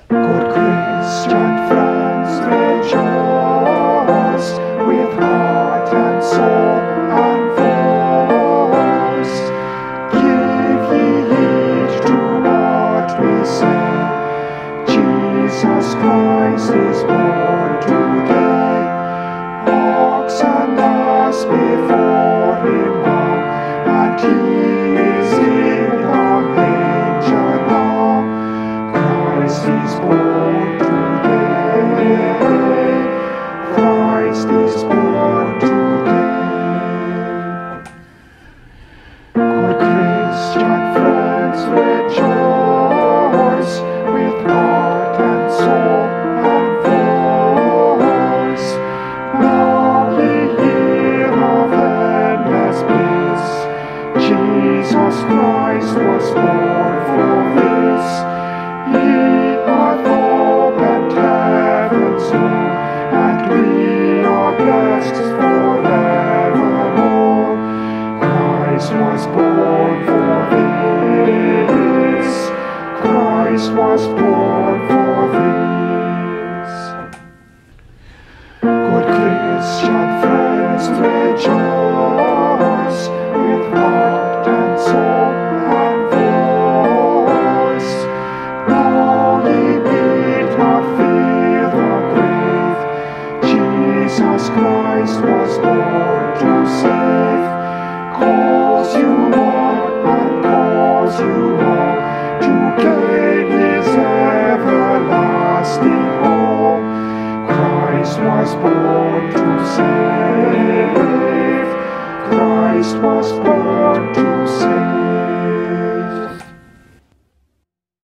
Good Christian friends, rejoice with heart and soul and voice. Give ye heed to what we say. Jesus Christ is born today. Oxen ass before him bow, and he is in the manger now. Christ is born today. Christ is born today. Good Christian friends, rejoice with heart and soul and voice. Now ye hear of endless bliss. Jesus Christ was born for this. He hath opened heaven's door, and we are blessed forevermore. Christ was born for this. Christ was born for this.